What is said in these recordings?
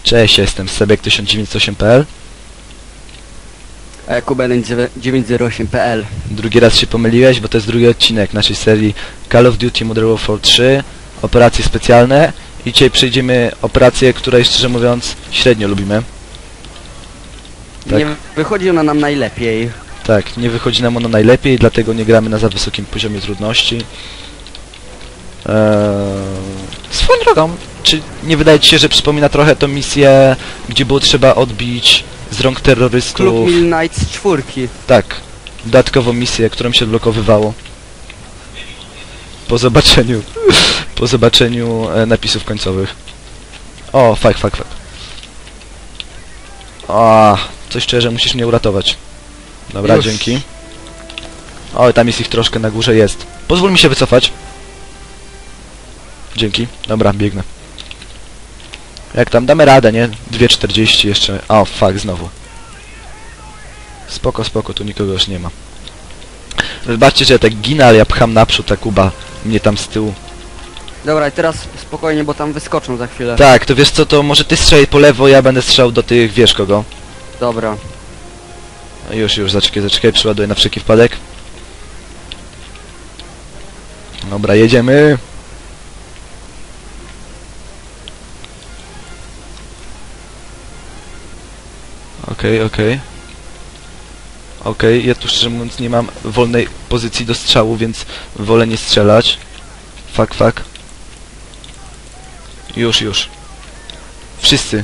Cześć, ja jestem Sebek1908.pl. A Jakub 908.pl. Drugi raz się pomyliłeś, bo to jest drugi odcinek naszej serii Call of Duty Modern Warfare 3, operacje specjalne. I dzisiaj przejdziemy operację, której szczerze mówiąc średnio lubimy. Tak. Nie wychodzi ona nam najlepiej. Tak, nie wychodzi nam ono najlepiej, dlatego nie gramy na za wysokim poziomie trudności. Swoją drogą, czy nie wydaje ci się, że przypomina trochę tą misję, gdzie było trzeba odbić z rąk terrorystów... Klub Midnight 4. Tak, dodatkową misję, którą się odblokowywało. Po zobaczeniu napisów końcowych. O, fuck. O, coś czuję, że musisz mnie uratować. Dobra, Już. dzięki. O, tam jest ich troszkę na górze, jest. Pozwól mi się wycofać. Dzięki. Dobra, biegnę. Jak tam? Damy radę, nie? 2,40 jeszcze. O, fuck, znowu. Spoko, tu nikogo już nie ma. Wybaczcie, że ja tak ginę, ale ja pcham naprzód, ta Kuba mnie tam z tyłu. Dobra, i teraz spokojnie, bo tam wyskoczą za chwilę. Tak, to wiesz co, to może ty strzelaj po lewo, ja będę strzelał do tych, wiesz kogo. Dobra. No już, zaczekaj, przyładuję na wszelki wypadek. Dobra, jedziemy. Okej, ja tu szczerze mówiąc nie mam wolnej pozycji do strzału, więc wolę nie strzelać. Fuck. Już. Wszyscy.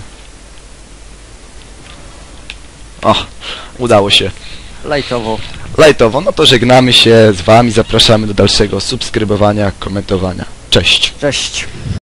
O, udało się. Lajtowo. No to żegnamy się z wami, zapraszamy do dalszego subskrybowania, komentowania. Cześć. Cześć.